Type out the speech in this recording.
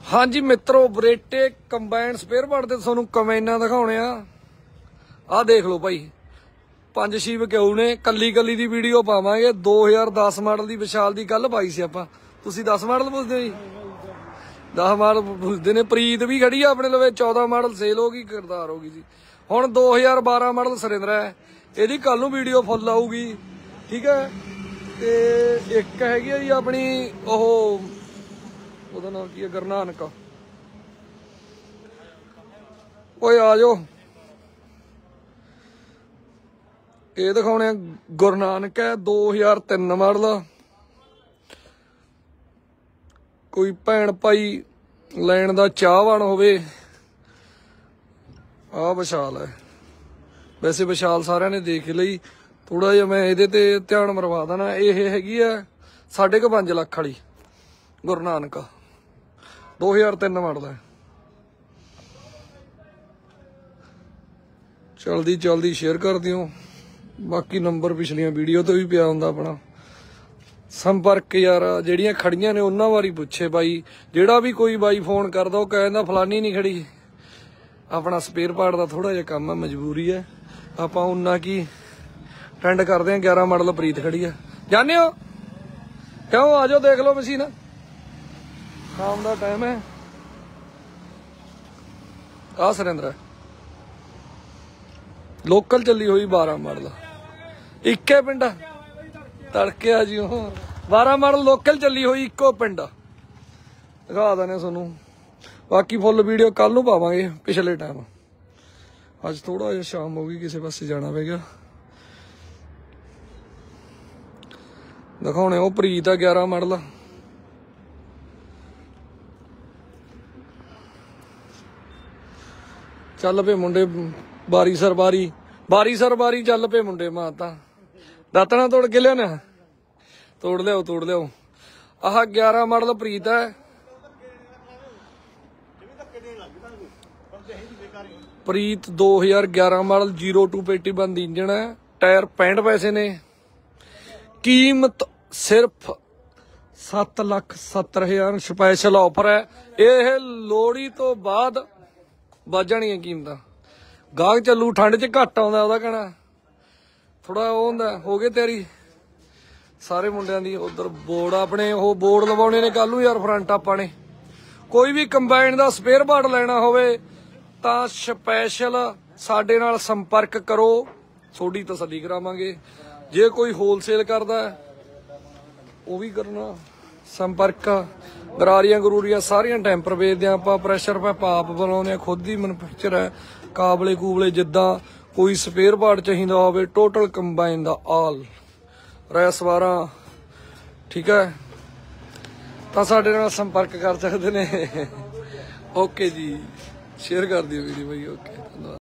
हाँ जी मित्रों, बरेटे combine spare part ते तुहानू कंबाइनां दिखाउणे आ देख लो भाई। 5-6 विकाऊ ने, कली कली दी वीडियो पावांगे। 2010 मॉडल दी विशाल दी कल पाई सी आपां। तुसीं 10 मॉडल पुछदे हो जी? 10 मॉडल पुछदे ने। प्रीत भी खड़ी आ अपने लवे, 14 मॉडल सेल हो गई, किरदार हो गई सी। हुण 2012 मॉडल सुरेंद्र है, इहदी कल नू वीडियो फुल आऊगी, ठीक है। ते एक हैगी जी अपनी ओह ਉਹਦਾ ਨਾਮ ਕੀ ਹੈ, ਗੁਰਨਾਨਕ। ਓਏ ਆ ਜਾਓ, ਇਹ ਦਿਖਾਉਣੇ ਗੁਰਨਾਨਕ ਹੈ 2003 ਮਾਡਲ। ਕੋਈ ਭੈਣ ਭਾਈ ਲੈਣ ਦਾ ਚਾਹਵਾਨ ਹੋਵੇ, ਆ ਵਿਸ਼ਾਲ ਹੈ। ਵੈਸੇ ਵਿਸ਼ਾਲ ਸਾਰਿਆਂ ਨੇ ਦੇਖ ਲਈ, ਥੋੜਾ ਜਿਹਾ ਮੈਂ ਇਹਦੇ ਤੇ ਧਿਆਨ ਮਰਵਾ ਦੇਣਾ। ਇਹ ਹੈਗੀ ਆ 5.5 ਲੱਖ ਵਾਲੀ ਗੁਰਨਾਨਕ, 2003 मॉडल है। जल्दी शेयर कर दियो। बाकी नंबर पिछलियां वीडियो तो भी पिया हुंदा अपना। संपर्क यार ਜਿਹੜੀਆਂ खड़ियां ने उन्हां बारी पुछे बाई। ਜਿਹੜਾ भी कोई बाई फोन करदा ਉਹ ਕਹਿੰਦਾ फलानी नहीं खड़ी। अपना स्पेयर पार्ट का थोड़ा जिहा काम है, मजबूरी है। आपां उन्ना की ट्रेंड करते हैं। 11 मॉडल प्रीत खड़ी है, जाने हो क्यों? आ जाओ देख लो मशीन। शाम का टाइम है। आ सुरेंद्र लोकल चली हुई 12 मॉडल, इक्के पिंड तड़के आ जी। 12 मॉडल लोकल चली हुई, इक्को पिंड दिखा देने सोनू। बाकी फुल वीडियो कल नू पावांगे। पिछले टाइम अज थोड़ा जिहा शाम हो गई, किसी पासे जाना पै गया। दिखाने वो प्रीत है 11 मॉडल। चल पे मुंडे बारी सर बारी चल पे मुंडे। माता दातना तोड़ के लिया, तोड़ लिया। आह 11 मॉडल प्रीत है। प्रीत 2011 मॉडल 02 पेटी बंद इंजन है। टायर 65 पैसे ने। कीमत सिर्फ 7,70,000 स्पैशल ऑफर है। यह लोहड़ी तो बाद ਵੱਧ ਜਾਣੀਆਂ कीमत। गाहक चलू ठंड च घट आउंदा, ਉਹਦਾ कहना थोड़ा ਉਹ ਹੁੰਦਾ। हो गए तैयारी सारे मुंडियां दी। उधर बोर्ड अपने ਉਹ बोर्ड लवाने ने कल नूं यार फ्रंट ਆਪਾਂ ने। कोई भी कंबाइन दा स्पेयर पार्ट लेना होवे तां स्पैशल साडे नाल संपर्क करो, थोड़ी तसल्ली करावांगे। जे कोई होलसेल करदा ਉਹ भी करना संपर्क। गरारियां सारियां टैंपर बेचदे आपां। प्रैशर पैप आप बनाउने, खुद ही मैनुफैक्चर है। काबले कूबले जिद्दां कोई स्पेयर पार्ट चाहिदा होवे, टोटल कंबाइन दा ऑल रैस 12, ठीक है, तां साडे नाल संपर्क कर सकदे ने। ओके जी, शेयर कर दिओ वीडियो भाई। ओके।